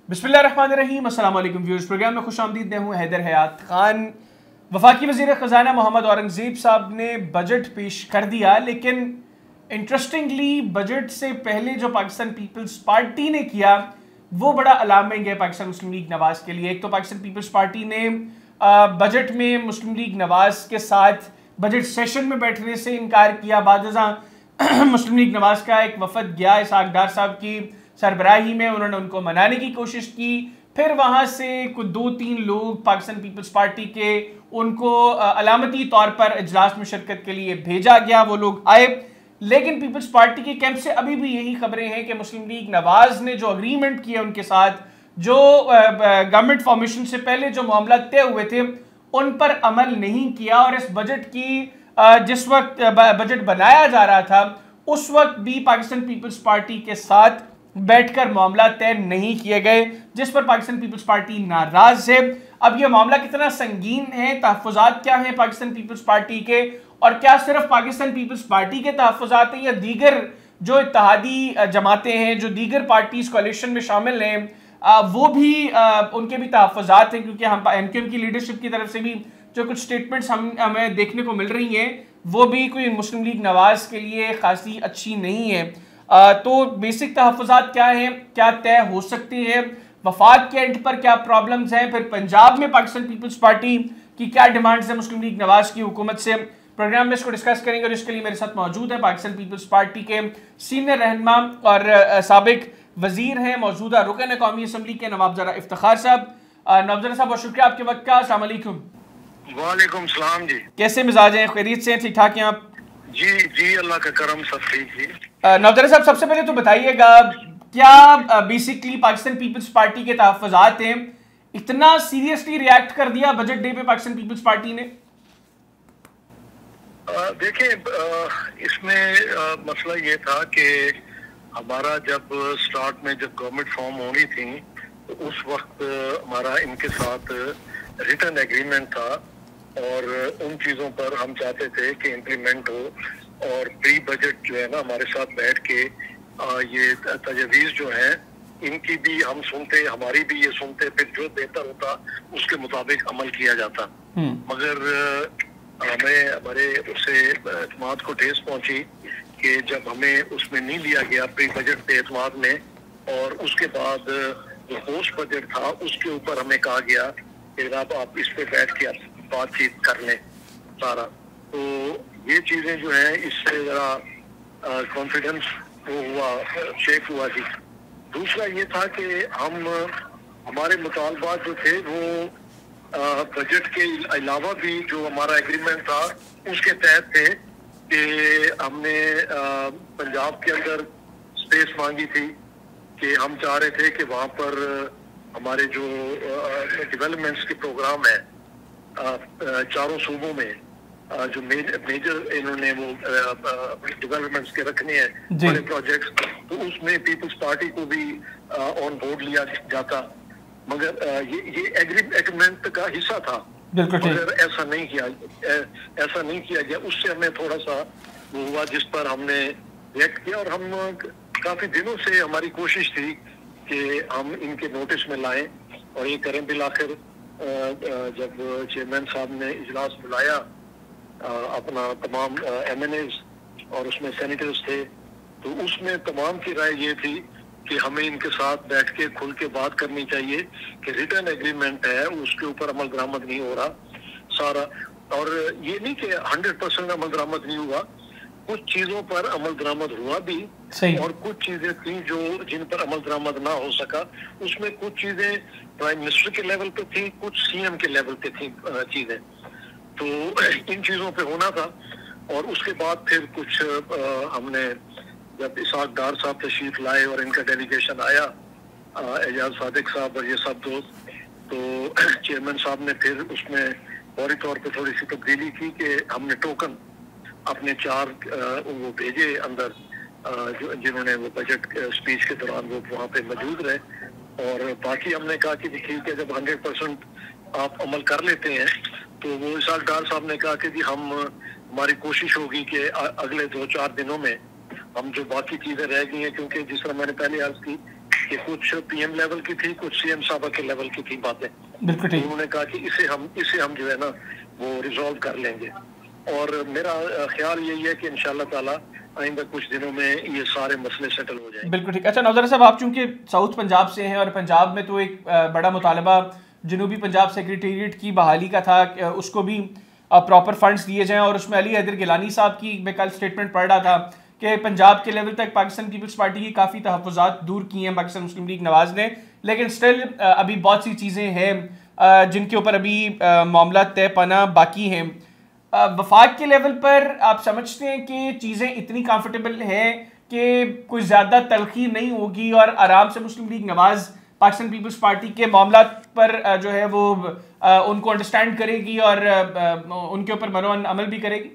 बिस्मिल्लाहिर्रहमानिर्रहीम। अस्सलाम वालेकुम व्यूअर्स, प्रोग्राम में खुशामदीद। मैं हूँ हैदर हयात खान। वफाकी वज़ीर ख़ज़ाना मोहम्मद औरंगज़ेब साहब ने बजट पेश कर दिया, लेकिन इंटरेस्टिंगली बजट से पहले जो पाकिस्तान पीपल्स पार्टी ने किया वो बड़ा अलार्मिंग है पाकिस्तान मुस्लिम लीग नवाज़ के लिए। एक तो पाकिस्तान पीपल्स पार्टी ने बजट में मुस्लिम लीग नवाज़ के साथ बजट सेशन में बैठने से इनकार किया। बादशाह मुस्लिम लीग नवाज़ का एक वफद गया इसहाक डार साहब की सरबराही में, उन्होंने उनको मनाने की कोशिश की। फिर वहाँ से कुछ 2-3 लोग पाकिस्तान पीपल्स पार्टी के उनको अलामती तौर पर इजलास में शिरकत के लिए भेजा गया। वो लोग आए, लेकिन पीपल्स पार्टी के कैंप से अभी भी यही खबरें हैं कि मुस्लिम लीग नवाज़ ने जो अग्रीमेंट किया उनके साथ, जो गवर्नमेंट फॉर्मेशन से पहले जो मामला तय हुए थे उन पर अमल नहीं किया। और इस बजट की जिस वक्त बजट बनाया जा रहा था उस वक्त भी पाकिस्तान पीपल्स पार्टी के साथ बैठकर मामला तय नहीं किए गए, जिस पर पाकिस्तान पीपल्स पार्टी नाराज है। अब यह मामला कितना संगीन है, तहफ़्फ़ुज़ात क्या हैं पाकिस्तान पीपल्स पार्टी के, और क्या सिर्फ पाकिस्तान पीपल्स पार्टी के तहफ़्फ़ुज़ात हैं या दीगर जो इत्तेहादी जमातें हैं, जो दीगर पार्टीज कोalition में शामिल हैं, वो भी उनके भी तहफ़्फ़ुज़ात हैं। क्योंकि हम MQM की लीडरशिप की तरफ से भी जो कुछ स्टेटमेंट्स हमें देखने को मिल रही हैं वो भी कोई मुस्लिम लीग नवाज़ के लिए खासी अच्छी नहीं है। तो बेसिक तहफ़्फ़ुज़ात क्या हैं, क्या तय हो सकते हैं, वफाक के एंड पर क्या प्रॉब्लम्स हैं, फिर पंजाब में पाकिस्तान पीपल्स पार्टी की क्या डिमांड्स हैं मुस्लिम लीग नवाज़ की हुकूमत से, प्रोग्राम में इसको डिस्कस करेंगे। और इसके लिए मेरे साथ मौजूद है पाकिस्तान पीपल्स पार्टी के सीनियर रहनुमा और साबिक वजीर हैं, मौजूदा रुकन कौमी असम्बली के नवाब ज़रा इफ्तिखार साहब। नवाब ज़रा साहब, बहुत शुक्रिया आपके वक्त का। अस्सलाम वालेकुम। वालेकुम सलाम जी। कैसे मिजाज हैं, खैरियत से, ठीक ठाक हैं आप? जी जी, अल्लाह का करम, सब ठीक जी। नवाब साहब, सबसे पहले तो बताइएगा क्या बेसिकली पाकिस्तान पीपल्स पार्टी के तहफ़्फ़ुज़ात हैं, इतना सीरियसली रिएक्ट कर दिया बजट डे पे पाकिस्तान पीपल्स पार्टी ने? देखिए, इसमें मसला ये था कि हमारा जब स्टार्ट में जब गवर्नमेंट फॉर्म होनी थी तो उस वक्त हमारा इनके साथ रिटर्न एग्रीमेंट था और उन चीज़ों पर हम चाहते थे कि इम्प्लीमेंट हो, और प्री बजट जो है ना हमारे साथ बैठ के ये तजवीज़ जो हैं इनकी भी हम सुनते, हमारी भी ये सुनते, फिर जो बेहतर होता उसके मुताबिक अमल किया जाता। मगर हमें हमारे उससे एतमाद को ठेस पहुंची कि जब हमें उसमें नहीं लिया गया प्री बजट पे एतमाद में, और उसके बाद जो पोस्ट बजट था उसके ऊपर हमें कहा गया कि जनाब आप इस पे बैठ के बातचीत कर लें सारा। तो ये चीज़ें जो हैं इससे ज़रा कॉन्फिडेंस वो हुआ, शेक हुआ जी। दूसरा ये था कि हमारे मुतालबात जो थे वो बजट के अलावा भी जो हमारा एग्रीमेंट था उसके तहत थे कि हमने पंजाब के अंदर स्पेस मांगी थी कि हम चाह रहे थे कि वहाँ पर हमारे जो डेवलपमेंट्स के प्रोग्राम है चारों सूबों में, जो मेजर इन्होंने वो डेवलपमेंट्स के रखने हैं बड़े प्रोजेक्ट्स, तो उसमें पीपल्स पार्टी को भी ऑन बोर्ड लिया जाता। मगर ये एग्रीमेंट का हिस्सा था, मगर ऐसा नहीं किया गया। उससे हमें थोड़ा सा वो हुआ जिस पर हमने रिएक्ट किया, और हम काफी दिनों से हमारी कोशिश थी कि हम इनके नोटिस में लाएं और ये करें। बिल आखिर जब चेयरमैन साहब ने इजलास बुलाया अपना तमाम MNAs और उसमें सेनेटर्स थे, तो उसमें तमाम की राय ये थी कि हमें इनके साथ बैठ के खुल के बात करनी चाहिए कि रिटर्न एग्रीमेंट है उसके ऊपर अमल दरामद नहीं हो रहा सारा। और ये नहीं कि 100% अमल दरामद नहीं हुआ, कुछ चीजों पर अमल दरामद हुआ भी और कुछ चीजें थी जो जिन पर अमल दरामद ना हो सका। उसमें कुछ चीजें प्राइम मिनिस्टर के लेवल पे थी, कुछ CM के लेवल पे थी चीजें, तो इन चीजों पे होना था। और उसके बाद फिर कुछ हमने जब इसहाक डार साहब तशरीफ लाए और इनका डेलीगेशन आया, एजाज सादिक साहब और ये सब दोस्त, तो चेयरमैन साहब ने फिर उसमें फौरी तौर पे थोड़ी सी तब्दीली की कि हमने टोकन अपने 4 वो भेजे अंदर, जिन्होंने वो बजट स्पीच के दौरान वो वहाँ पे मौजूद रहे। और बाकी हमने कहा कि ठीक है, जब 100% आप अमल कर लेते हैं तो वो इसहाक डार साहब ने कहा कि जी हमारी कोशिश होगी कि अगले 2-4 दिनों में हम जो बाकी चीजें रह गई हैं, क्योंकि जिस तरह मैंने पहले अर्ज की कि कुछ पीएम लेवल की थी, कुछ सीएम साहब के लेवल की थी बातें। बिल्कुल ठीक। उन्होंने कहा कि इसे हम जो है ना वो रिजॉल्व कर लेंगे, और मेरा ख्याल यही है कि इंशाल्लाह ताला आइंदा कुछ दिनों में ये सारे मसले सेटल हो जाएंगे। बिल्कुल ठीक। अच्छा नौजर साहब, आप चूंकि साउथ पंजाब से हैं और पंजाब में तो एक बड़ा मुतालबा जनूबी पंजाब सेक्रेटेरिएट की बहाली का था, उसको भी प्रॉपर फंड्स दिए जाएं, और उसमें अली हैदर गिलानी साहब की मैं कल स्टेटमेंट पढ़ रहा था कि पंजाब के लेवल तक पाकिस्तान पीपल्स पार्टी की काफ़ी तहफ़्फ़ुज़ात दूर की हैं पाकिस्तान मुस्लिम लीग नवाज़ ने, लेकिन स्टिल अभी बहुत सी चीज़ें हैं जिनके ऊपर अभी मामला तय पाना बाकी हैं। वफाक के लेवल पर आप समझते हैं कि चीज़ें इतनी कंफर्टेबल हैं कि कोई ज़्यादा तलखी नहीं होगी और आराम से मुस्लिम लीग नवाज़ पाकिस्तान पीपल्स पार्टी के मामला पर जो है वो उनको अंडरस्टैंड करेगी और उनके ऊपर मरोन अमल भी करेगी?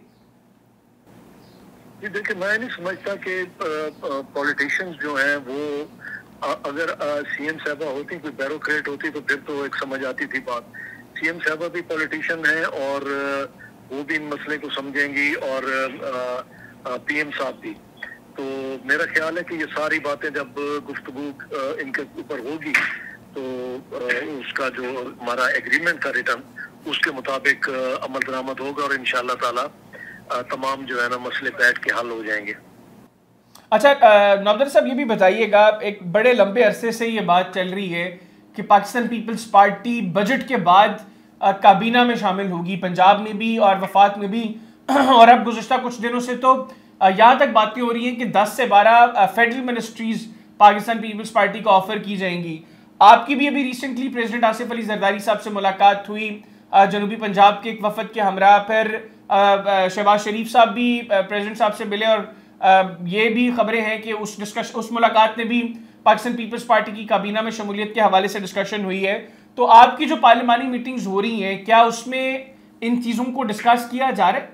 देखिए, मैं नहीं समझता कि पॉलिटिशियंस जो हैं वो अगर सीएम साहबा होती, कोई ब्यूरोक्रेट होती तो फिर तो एक समझ आती थी बात। सीएम साहबा भी पॉलिटिशियन है और वो भी इन मसले को समझेंगी, और पीएम साहब भी। तो मेरा ख्याल है कि ये सारी बातें जब गुफ्तगू इनके ऊपर होगी तो उसका जो हमारा एग्रीमेंट का रिटर्न उसके मुताबिक अमल दरामद होगा, और इंशाल्लाह ताला तमाम जो है ना मसले बैठ के हल हो जाएंगे। अच्छा नौजर साहब, ये भी बताइएगा, एक बड़े लंबे अरसे से ये बात चल रही है कि पाकिस्तान पीपल्स पार्टी बजट के बाद काबीना में शामिल होगी, पंजाब में भी और वफाक में भी और अब गुज़िश्ता कुछ दिनों से तो यहाँ तक बातें हो रही हैं कि 10 से 12 फेडरल मिनिस्ट्रीज पाकिस्तान पीपल्स पार्टी को ऑफर की जाएंगी। आपकी भी अभी रिसेंटली प्रेसिडेंट आसिफ अली जरदारी साहब से मुलाकात हुई जनूबी पंजाब के एक वफद के हमरा, फिर शहबाज शरीफ साहब भी प्रेसिडेंट साहब से मिले, और ये भी खबरें हैं कि उस मुलाकात में भी पाकिस्तान पीपल्स पार्टी की काबीना में शमूलियत के हवाले से डिस्कशन हुई है। तो आपकी जो पार्लिमानी मीटिंग्स हो रही हैं, क्या उसमें इन चीज़ों को डिस्कस किया जा रहा है?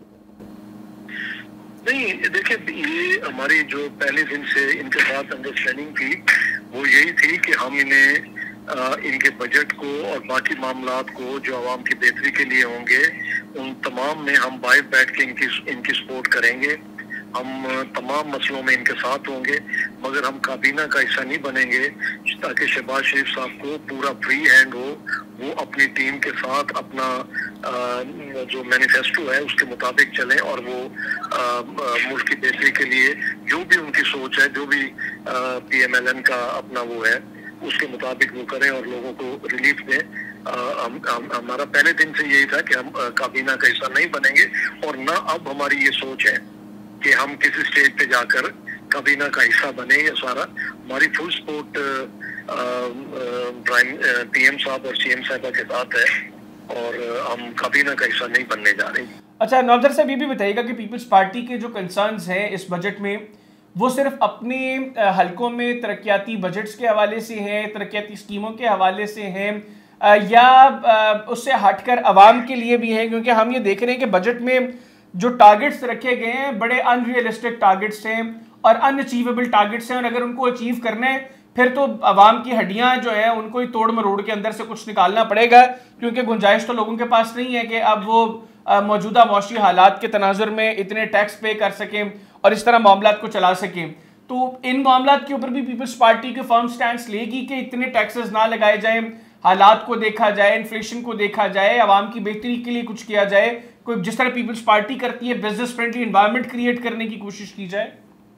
नहीं, देखिए, ये हमारी जो पहले दिन से इनके साथ अंडरस्टैंडिंग थी वो यही थी कि हम इन्हें इनके बजट को और बाकी मामलात को जो आवाम की बेहतरी के लिए होंगे उन तमाम में हम बाहर बैठ के इनकी सपोर्ट करेंगे। हम तमाम मसलों में इनके साथ होंगे, मगर हम काबीना का हिस्सा नहीं बनेंगे ताकि शहबाज शरीफ साहब को पूरा फ्री हैंड हो, वो अपनी टीम के साथ अपना जो मैनिफेस्टो है उसके मुताबिक चलें, और वो मुल्क की बेहतरी के लिए जो भी उनकी सोच है, जो भी PMLN का अपना वो है उसके मुताबिक वो करें और लोगों को रिलीफ दें। हमारा पहले दिन से यही था कि हम काबीना का हिस्सा नहीं बनेंगे, और ना अब हमारी ये सोच है कि हम किसी स्टेज पे जाकर काबीना का हिस्सा बने। ये सारा हमारी फुल सपोर्ट PM साहब और CM साहबा के साथ है, और हम काबीना का हिस्सा नहीं बनने जा रहे। अच्छा नौजर साहब, ये भी बताइएगा कि पीपल्स पार्टी के जो कंसर्न्स हैं इस बजट में, वो सिर्फ अपने हलकों में तरक्याती बजट्स के हवाले से हैं, तरक्याती स्कीमों के हवाले से हैं, या उससे हटकर अवाम के लिए भी है? क्योंकि हम ये देख रहे हैं कि बजट में जो टारगेट्स रखे गए हैं बड़े अनरियलिस्टिक टारगेट्स हैं और अनअचीवेबल टारगेट्स हैं, और अगर उनको अचीव करना है फिर तो अवाम की हड्डियां जो है उनको ही तोड़ मरोड़ के अंदर से कुछ निकालना पड़ेगा, क्योंकि गुंजाइश तो लोगों के पास नहीं है कि अब वो मौजूदा मौशी हालात के तनाजुर में इतने टैक्स पे कर सकें और इस तरह मामलात को चला सकें। तो इन मामलात के ऊपर भी पीपल्स पार्टी के फर्म स्टैंड लेगी कि इतने टैक्सेस ना लगाए जाएं, हालात को देखा जाए, इन्फ्लेशन को देखा जाए, आवाम की बेहतरी के लिए कुछ किया जाए, कोई जिस तरह पीपल्स पार्टी करती है बिजनेस फ्रेंडली एनवायरनमेंट क्रिएट करने की कोशिश की जाए।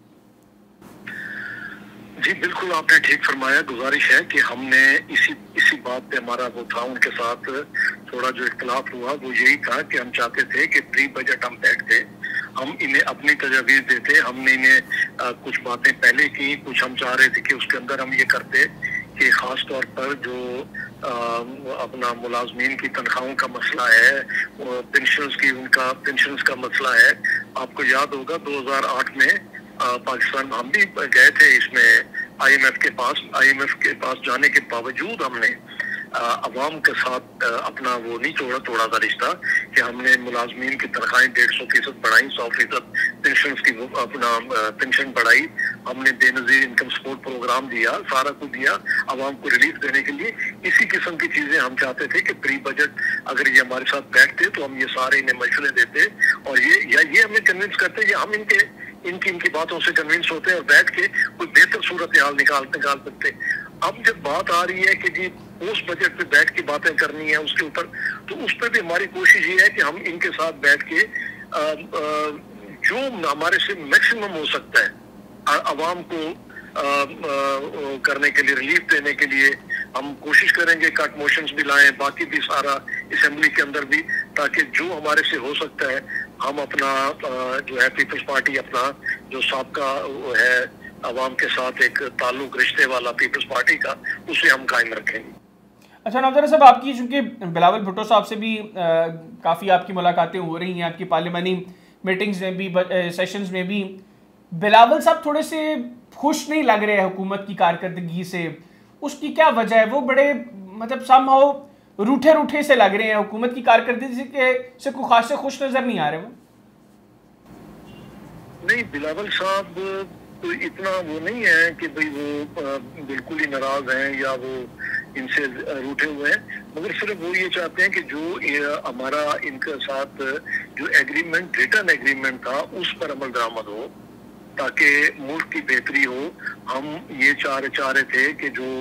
जी बिल्कुल, आपने ठीक फरमाया। गुजारिश है कि हमने इसी बात पे हमारा वो था, उनके साथ थोड़ा जो इख्तलाफ हुआ वो यही था कि हम चाहते थे कि प्री बजट हम बैठते, हम इन्हें अपनी तजवीज़ देते। हमने इन्हें कुछ बातें पहले की, कुछ हम चाह रहे थे कि उसके अंदर हम ये करते कि ख़ास तौर पर जो अपना मुलाजमीन की तनख्वाहों का मसला है, पेंशन्स का मसला है। आपको याद होगा 2008 में पाकिस्तान हम भी गए थे इसमें IMF के पास जाने के बावजूद हमने अवाम के साथ अपना वो नहीं तोड़ा था रिश्ता कि हमने मुलाजमीन की तनख्वाहें 150% बढ़ाई, 100% पेंशन की अपना पेंशन बढ़ाई, हमने बेनजीर इनकम सपोर्ट प्रोग्राम दिया, सारा कुछ दिया अवाम को रिलीफ देने के लिए। इसी किस्म की चीजें हम चाहते थे कि प्री बजट अगर ये हमारे साथ बैठते तो हम ये सारे इन्हें मशवरे देते और ये हमें कन्विंस करते कि हम इनकी इनकी बातों से कन्विंस होते हैं और बैठ के कोई बेहतर सूरत हाल निकाल सकते। अब जब बात आ रही है कि जी उस बजट पे बैठ के बातें करनी है उसके ऊपर, तो उस पर भी हमारी कोशिश ये है कि हम इनके साथ बैठ के जो हमारे से मैक्सिमम हो सकता है आवाम को करने के लिए, रिलीफ देने के लिए हम कोशिश करेंगे। कट मोशंस भी लाएं, बाकी भी सारा असेंबली के अंदर भी, ताकि जो हमारे से हो सकता है हम अपना जो है पीपल्स पार्टी अपना जो सबका है अवाम के साथ एक ताल्लुक रिश्ते वाला पीपल्स पार्टी का, उसे हम कायम रखेंगे। अच्छा नौजर साहब, आपकी चूंकि बिलावल भुट्टो साहब से भी काफ़ी आपकी मुलाकातें हो रही हैं, आपकी पार्लियामानी मीटिंग्स में भी, सेशंस में भी, बिलावल साहब थोड़े से खुश नहीं लग रहे हैं हुकूमत की कारकर्दगी से। उसकी क्या वजह है? वो बड़े मतलब समहाउ रूठे रूठे से लग रहे हैं, हुकूमत की कारकर्दगी से कोई खास से खुश नजर नहीं आ रहे वो। नहीं, बिलावल साहब तो इतना वो नहीं है कि भाई वो बिल्कुल ही नाराज हैं या वो इनसे रूठे हुए हैं, मगर सिर्फ वो ये चाहते हैं कि जो हमारा इनके साथ जो एग्रीमेंट, रिटर्न एग्रीमेंट था, उस पर अमल दरामद हो ताकि मुल्क की बेहतरी हो। हम ये चाह रहे थे कि जो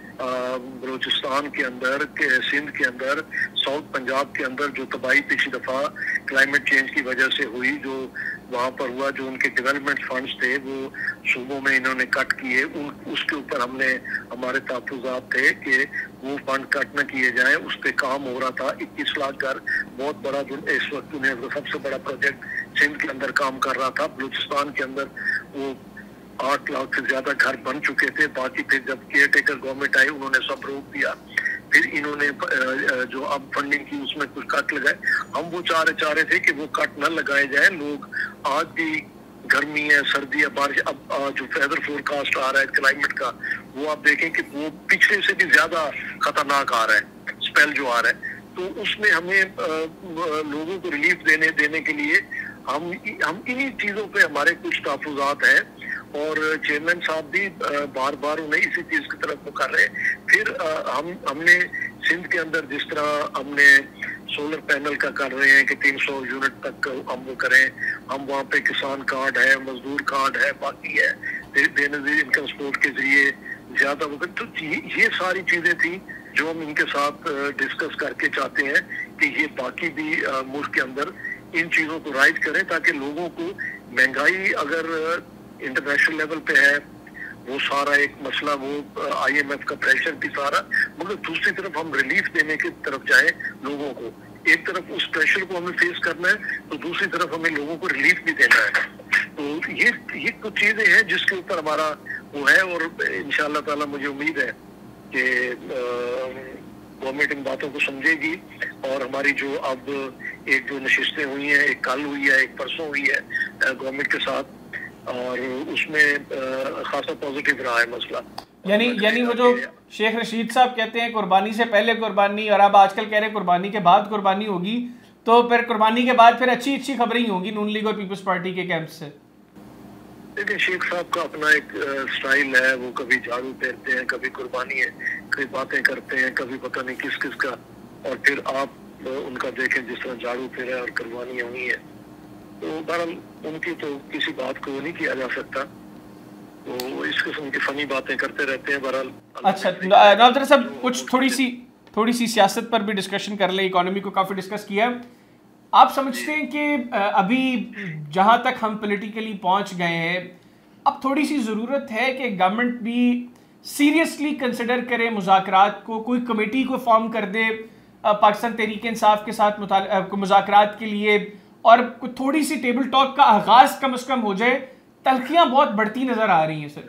बलूचिस्तान के अंदर, सिंध के अंदर, साउथ पंजाब के अंदर जो तबाही पिछली दफा क्लाइमेट चेंज की वजह से हुई, जो वहाँ पर हुआ, जो उनके डेवलपमेंट फंड्स थे वो सूबों में इन्होंने कट किए, उसके ऊपर हमने हमारे तहफ़्फ़ुज़ात थे कि वो फंड कट न किए जाएं। उस पर काम हो रहा था। 21 लाख घर, बहुत बड़ा, जो इस वक्त उन्हें सबसे बड़ा प्रोजेक्ट सिंध के अंदर काम कर रहा था। बलूचिस्तान के अंदर वो 8 लाख से ज्यादा घर बन चुके थे। बाकी फिर जब केयर टेकर गवर्नमेंट आई, उन्होंने सब रोक दिया। फिर इन्होंने जो अब फंडिंग की उसमें कुछ कट लगाए। हम वो चाह रहे थे कि वो कट न लगाए जाए। लोग आज भी, गर्मी है, सर्दी है, बारिश, अब जो वेदर फोरकास्ट आ रहा है क्लाइमेट का, वो आप देखें कि वो पिछले से भी ज्यादा खतरनाक आ रहा है, स्पेल जो आ रहा है। तो उसमें हमें लोगों को रिलीफ देने के लिए हम इन्हीं चीजों पे हमारे कुछ तहफ़्फ़ुज़ात हैं और चेयरमैन साहब भी बार बार उन्हें इसी चीज की तरफ वो कर रहे हैं। फिर हमने सिंध के अंदर जिस तरह हमने सोलर पैनल का कर रहे हैं कि 300 यूनिट तक हम वो करें, हम वहाँ पे किसान कार्ड है, मजदूर कार्ड है, बाकी है बेनजीर इनकम सपोर्ट के जरिए ज्यादा वक्त। तो ये सारी चीजें थी जो हम इनके साथ डिस्कस करके चाहते हैं कि ये बाकी भी मुल्क के अंदर इन चीजों को राइज करें ताकि लोगों को, महंगाई अगर इंटरनेशनल लेवल पे है वो सारा एक मसला, वो IMF का प्रेशर भी सारा, मगर दूसरी तरफ हम रिलीफ देने की तरफ जाएं लोगों को। एक तरफ उस प्रेशर को हमें फेस करना है तो दूसरी तरफ हमें लोगों को रिलीफ भी देना है। तो ये कुछ चीजें हैं जिसके ऊपर हमारा वो है और इंशाअल्लाह ताला मुझे उम्मीद है कि गवर्नमेंट इन बातों को समझेगी और हमारी जो अब एक जो नशिस्तें हुई हैं, एक कल हुई है, एक परसों हुई है गवर्नमेंट के साथ, और उसमें खासा पॉजिटिव रहा है मसला। यानी वो जो शेख रशीद साहब कहते हैं कुर्बानी से पहले कुर्बानी, और अब आजकल कह रहे हैं कुर्बानी के बाद कुर्बानी होगी, तो फिर कुर्बानी के बाद फिर अच्छी खबरें ही होंगी नून लीग और पीपल्स पार्टी के कैंप से। देखिए, शेख साहब का अपना एक स्टाइल है, वो कभी झाड़ू फेरते हैं, कभी कुर्बानी है, कभी बातें करते हैं, कभी पता नहीं किस का, और फिर आप उनका देखें जिस तरह झाड़ू फेरा और कुर्बानियां हुई है, तो बहरहाल उनकी तो किसी बात को नहीं किया जा सकता, तो इस किस्म की फनी बातें करते रहते हैं। बहरहाल अच्छा नौजर साहब, कुछ थोड़ी सी सियासत पर भी डिस्कशन कर ले, इकोनॉमी को काफ़ी डिस्कस किया। आप समझते हैं कि अभी जहां तक हम पॉलिटिकली पहुंच गए हैं, अब थोड़ी सी ज़रूरत है कि गवर्नमेंट भी सीरियसली कंसिडर करे मुज़ाकरात को, कोई कमेटी को फॉर्म कर दे पाकिस्तान तहरीक इंसाफ के साथ मुज़ाकरात के लिए, और थोड़ी सी टेबल टॉक का आगाज कम से कम हो जाए। तलखियां बहुत बढ़ती नजर आ रही हैं सर।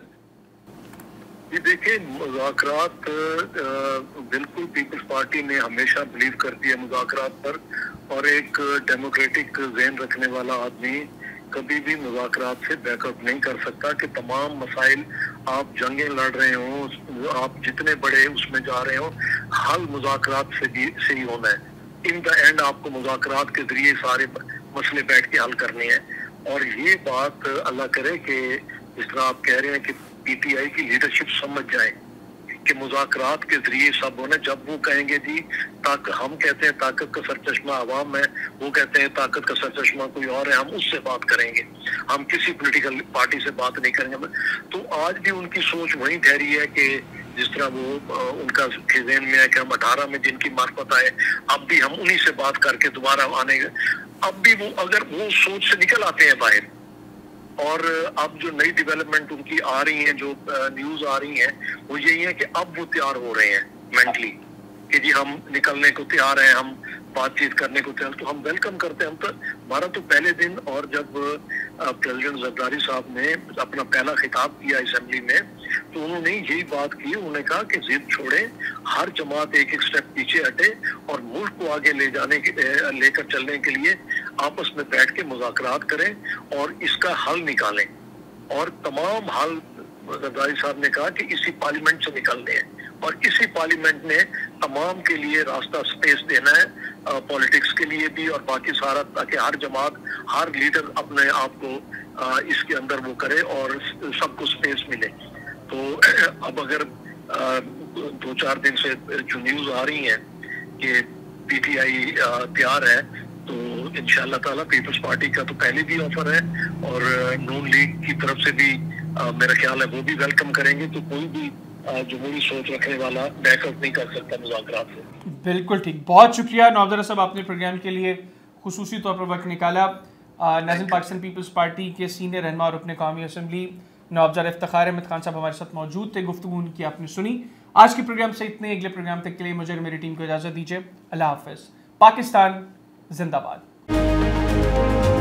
ये देखिए, मुज़ाकरात बिल्कुल पीपल्स पार्टी ने हमेशा बिलीव करती है मुज़ाकरात पर, और एक डेमोक्रेटिक ज़हन रखने वाला आदमी कभी भी मुज़ाकरात से बैकअप नहीं कर सकता कि तमाम मसाइल, आप जंगें लड़ रहे हो, आप जितने बड़े उसमें जा रहे हो, हल मुज़ाकरात से ही होना है। इन द एंड आपको मुज़ाकरात के जरिए सारे मसले बैठ के हल करने हैं। और ये बात अल्लाह करे कि जिस तरह आप कह रहे हैं कि PTI की लीडरशिप समझ जाए कि मुज़ाकरात के जरिए सब होना, जब वो कहेंगे जी हम कहते हैं ताकत का सरचश्मा अवाम है, वो कहते हैं ताकत का सरचश्मा कोई और है, हम उससे बात करेंगे, हम किसी पॉलिटिकल पार्टी से बात नहीं करेंगे। तो आज भी उनकी सोच वही ठहरी है कि जिस तरह वो उनका ज़हन में है कि हम 18 में जिनकी मार्फत आए, अब भी हम उन्हीं से बात करके दोबारा आने, अब भी वो अगर वो सोच से निकल आते हैं बाहर, और अब जो नई डेवलपमेंट उनकी आ रही है, जो न्यूज आ रही है, वो यही है कि अब वो तैयार हो रहे हैं मेंटली कि जी हम निकलने को तैयार हैं, हम बातचीत करने को तैयार, तो हम वेलकम करते हैं। हम तो हमारा तो पहले दिन, और जब प्रेसिडेंट जरदारी साहब ने अपना पहला खिताब किया असेंबली में, तो उन्होंने यही बात की, उन्होंने कहा कि जिद छोड़े, हर जमात एक एक स्टेप पीछे हटे और मुल्क को आगे ले जाने के लेकर चलने के लिए आपस में बैठ के मुज़ाकरात करें और इसका हल निकालें। और तमाम हल जरदारी साहब ने कहा कि इसी पार्लियामेंट से निकलने हैं, और इसी पार्लियामेंट ने तमाम के लिए रास्ता स्पेस देना है, पॉलिटिक्स के लिए भी और बाकी सारा, ताकि हर जमात, हर लीडर अपने आप को इसके अंदर वो करे और सबको स्पेस मिले। तो अब अगर 2-4 दिन से जो न्यूज आ रही है कि पीटीआई तैयार है, तो इंशाअल्लाह ताला पीपल्स पार्टी का तो पहले भी ऑफर है, और नून लीग की तरफ से भी मेरा ख्याल है वो भी वेलकम करेंगे। तो कोई भी जमहूरी सोच रखने वाला बैकआउट नहीं कर सकता मुज़ाकरात से। बिल्कुल ठीक, बहुत शुक्रिया नवाब साहब, आपने प्रोग्राम के लिए खुसूसी तौर पर वक्त निकाला। नाज़िम पाकिस्तान पीपल्स पार्टी के सीनियर रहनुमा और रुकन कौमी असम्बली नवाब इफ्तिखार अहमद खान साहब हमारे साथ मौजूद थे, गुफ्तगू उनकी आपने सुनी। आज के प्रोग्राम से इतने, अगले प्रोग्राम तक के लिए मुझे और मेरी टीम को इजाज़त दीजिए। अल्लाह हाफ़िज़। पाकिस्तान जिंदाबाद।